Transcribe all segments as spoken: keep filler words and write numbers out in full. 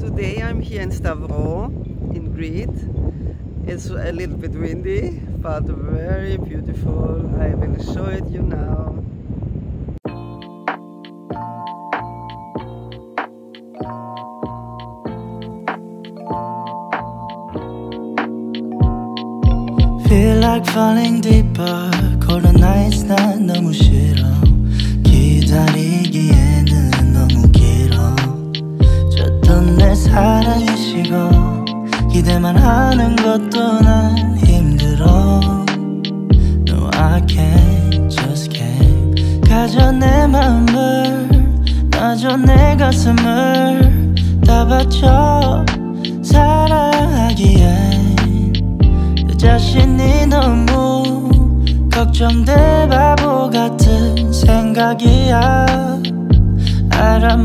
Today I'm here in Stavro in Crete. It's a little bit windy, but very beautiful. I will show it you now. Feel like falling deeper. Cold nights 난 너무 싫어. 기다리기에는 너무 길어. 줬던 내 사랑이 식어. 기대만 하는 것도 난 힘들어. No, I can't, just can't. 가져 내 마음을, 놔줘 내 가슴을 다 바쳐 사랑하기엔 내 자신이 너무 걱정돼. 바보 같은 생각이야. 알아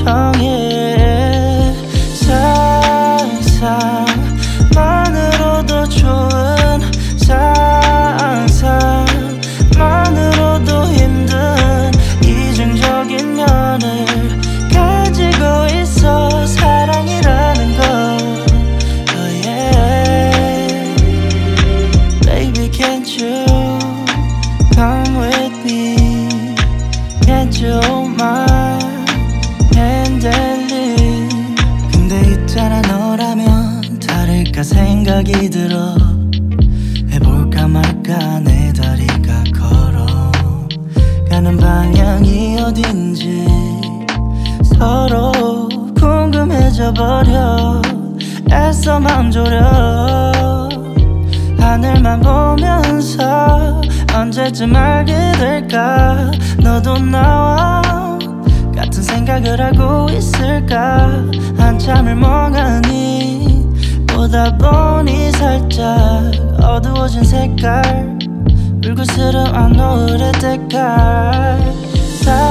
멍청해. 상상만으로도 좋은 상상만으로도 힘든 이중적인 면을 가지고 있어. 사랑이라는 걸. Oh yeah. Baby can't you come with me? Can't you hold my hand and leave? 근데 있잖아 너라면 다를까 생각이 들어. 해볼까 말까 내 다리가 걸어 가는 방향이 어딘지 서로 궁금해져 버려. 애써 맘 졸여 하늘만 보면서 언제쯤 알게 될까. 너도 나와 같은 생각을 하고 있을까. 한참을 멍하니 보다 보니 살짝 어두워진 색깔. 불그스름한 노을의 때깔.